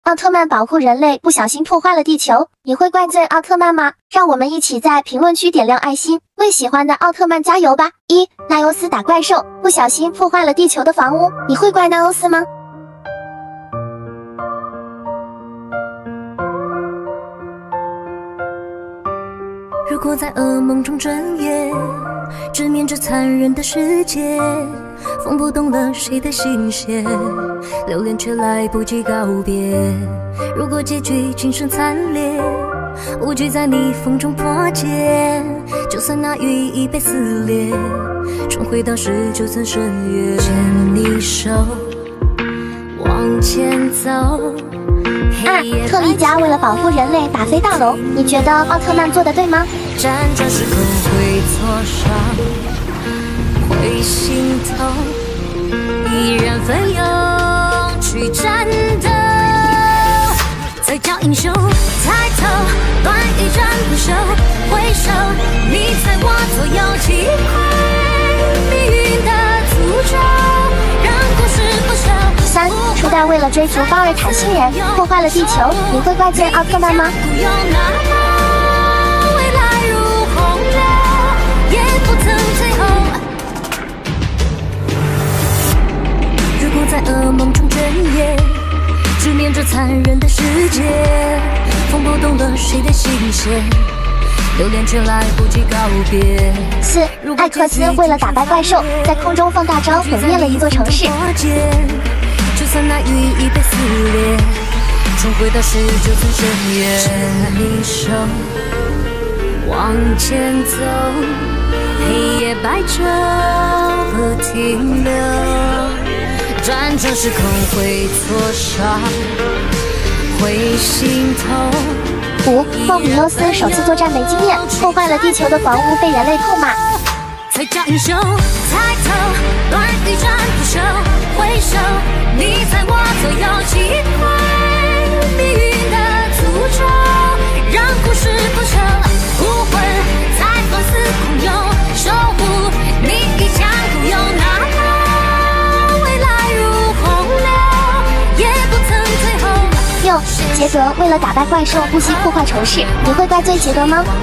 奥特曼保护人类不小心破坏了地球，你会怪罪奥特曼吗？让我们一起在评论区点亮爱心，为喜欢的奥特曼加油吧！奈欧斯打怪兽，不小心破坏了地球的房屋，你会怪奈欧斯吗？ 如果在噩梦中睁眼，直面这残忍的世界，风不动了谁的心弦，留恋却来不及告别。如果结局今生惨烈，无惧在逆风中破茧，就算那羽翼被撕裂，重回到19层深渊，牵你手往前走。 特利迦为了保护人类打飞大楼，你觉得奥特曼做得对吗？ 辗转时空会挫伤，会心痛，依然奋勇去战斗。再叫英雄，抬头，乱一战不休，挥手，你在我左右，击溃命运的诅咒，让故事不朽。 3. 初代为了追逐巴尔坦星人，破坏了地球，你会怪罪奥特曼吗？ 如果在噩梦中睁眼，直面这残忍的世界，风不动了谁的心弦，留恋却来不及告别。 4. 艾克斯为了打败怪兽，在空中放大招毁灭了一座城市。 就算那羽翼被撕裂，重回到19层深渊，牵你手往前走，黑夜白昼不停留，辗转时空会挫伤，会心痛。 5. 霍比优斯首次作战没经验，破坏了地球的房屋，被人类痛骂。 才叫英雄，抬头，乱一战不休，挥手，你在我左右，击溃命运的诅咒，让故事不朽，武魂在放肆空有，守护你一腔孤勇，哪怕未来如洪流，也不曾退后。 6. 杰德为了打败怪兽不惜破坏城市，你会怪罪杰德吗？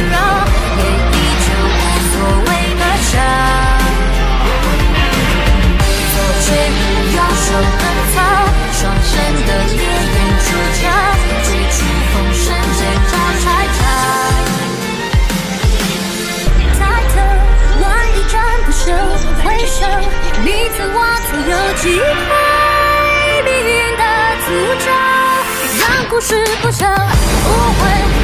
左追右手奔跑，双生的烈焰出鞘，追逐风声剑招拆插。抬头，乱一战不休，挥手，你在我左右，击溃命运的诅咒，让故事不朽，无悔。